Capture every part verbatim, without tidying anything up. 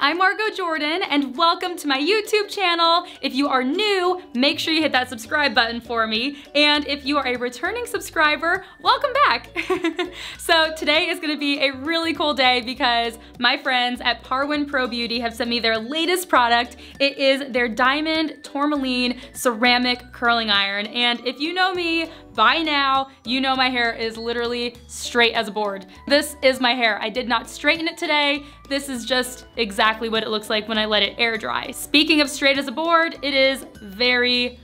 I'm Margot Jordan and welcome to my YouTube channel. If you are new, make sure you hit that subscribe button for me. And if you are a returning subscriber, welcome back. So today is gonna be a really cool day because my friends at Parwin Pro Beauty have sent me their latest product. It is their Diamond Tourmaline Ceramic Curling Iron. And if you know me, by now, you know my hair is literally straight as a board. This is my hair. I did not straighten it today. This is just exactly what it looks like when I let it air dry. Speaking of straight as a board, it is very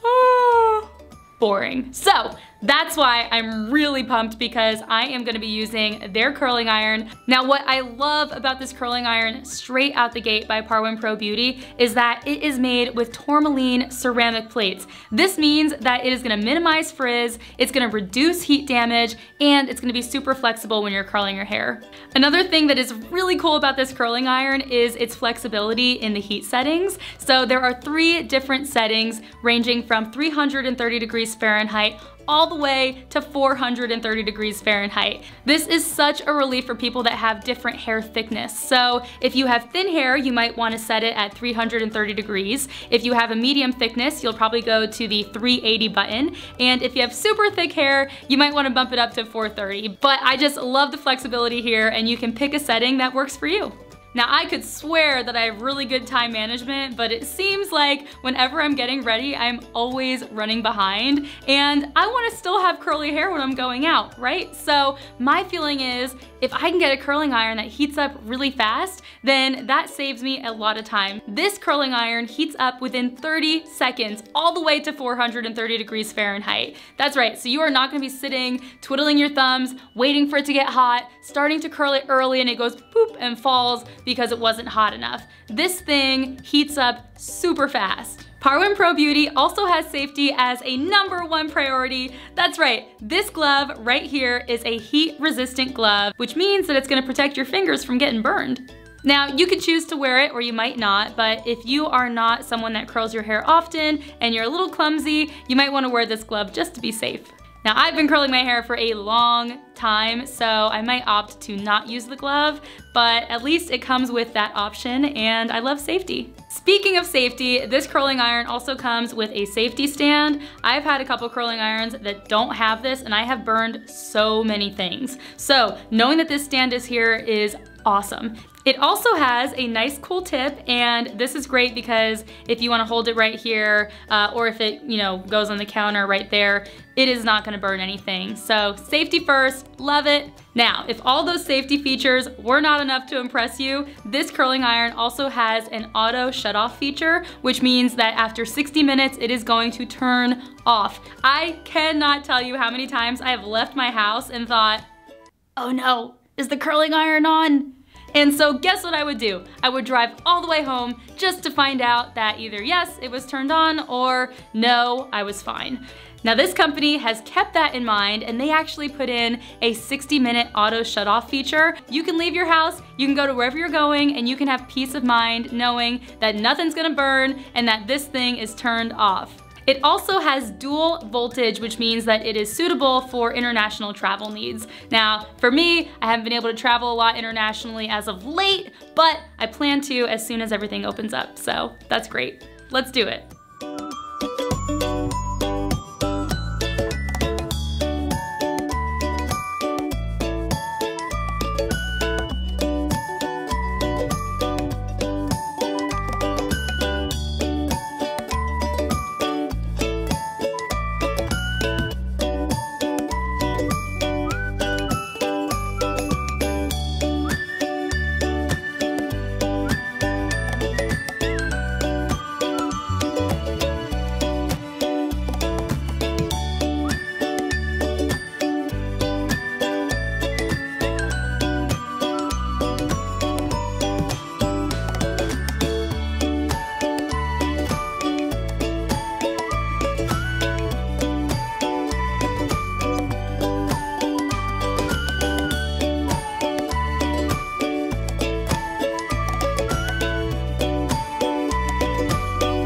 uh, boring. So that's why I'm really pumped because I am gonna be using their curling iron. Now what I love about this curling iron straight out the gate by Parwin Pro Beauty is that it is made with tourmaline ceramic plates. This means that it is gonna minimize frizz, it's gonna reduce heat damage, and it's gonna be super flexible when you're curling your hair. Another thing that is really cool about this curling iron is its flexibility in the heat settings. So there are three different settings ranging from three hundred thirty degrees Fahrenheit all the way to four hundred thirty degrees Fahrenheit. This is such a relief for people that have different hair thickness. So if you have thin hair, you might want to set it at three hundred thirty degrees. If you have a medium thickness, you'll probably go to the three eighty button. And if you have super thick hair, you might want to bump it up to four thirty. But I just love the flexibility here, and you can pick a setting that works for you. Now I could swear that I have really good time management, but it seems like whenever I'm getting ready, I'm always running behind, and I wanna still have curly hair when I'm going out, right? So my feeling is, if I can get a curling iron that heats up really fast, then that saves me a lot of time. This curling iron heats up within thirty seconds, all the way to four hundred thirty degrees Fahrenheit. That's right, so you are not gonna be sitting, twiddling your thumbs, waiting for it to get hot, starting to curl it early and it goes poop and falls because it wasn't hot enough. This thing heats up super fast. Parwin Pro Beauty also has safety as a number one priority. That's right, this glove right here is a heat-resistant glove, which means that it's gonna protect your fingers from getting burned. Now, you could choose to wear it or you might not, but if you are not someone that curls your hair often and you're a little clumsy, you might wanna wear this glove just to be safe. Now, I've been curling my hair for a long time, so I might opt to not use the glove, but at least it comes with that option, and I love safety. Speaking of safety, this curling iron also comes with a safety stand. I've had a couple curling irons that don't have this, and I have burned so many things. So knowing that this stand is here is awesome. It also has a nice cool tip, and this is great because if you wanna hold it right here, uh, or if it you know goes on the counter right there, it is not gonna burn anything. So safety first, love it. Now, if all those safety features were not enough to impress you, this curling iron also has an auto shut-off feature, which means that after sixty minutes, it is going to turn off. I cannot tell you how many times I have left my house and thought, oh no, is the curling iron on? And so guess what I would do? I would drive all the way home just to find out that either yes, it was turned on, or no, I was fine. Now this company has kept that in mind, and they actually put in a sixty minute auto shut off feature. You can leave your house, you can go to wherever you're going, and you can have peace of mind knowing that nothing's gonna burn and that this thing is turned off. It also has dual voltage, which means that it is suitable for international travel needs. Now, for me, I haven't been able to travel a lot internationally as of late, but I plan to as soon as everything opens up, so that's great. Let's do it.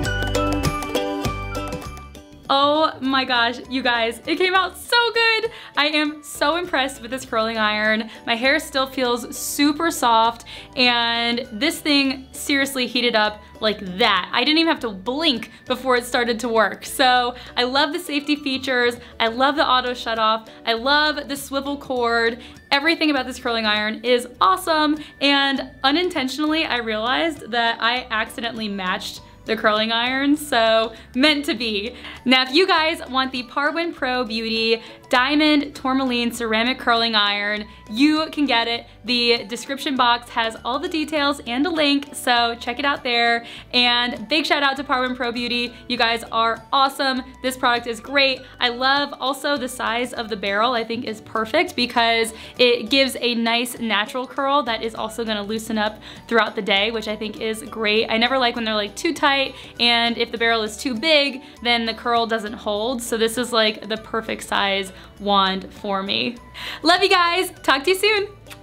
Oh my gosh, you guys, it came out so good. I am so impressed with this curling iron. My hair still feels super soft, and this thing seriously heated up like that. I didn't even have to blink before it started to work. So I love the safety features. I love the auto shut off. I love the swivel cord. Everything about this curling iron is awesome. And unintentionally, I realized that I accidentally matched the curling iron, so meant to be. Now, if you guys want the Parwin Pro Beauty Diamond Tourmaline Ceramic Curling Iron, you can get it. The description box has all the details and a link, so check it out there. And big shout out to Parwin Pro Beauty. You guys are awesome. This product is great. I love also the size of the barrel. I think is perfect because it gives a nice natural curl that is also gonna loosen up throughout the day, which I think is great. I never like when they're like too tight, and if the barrel is too big, then the curl doesn't hold. So this is like the perfect size wand for me. Love you guys. Talk to you soon.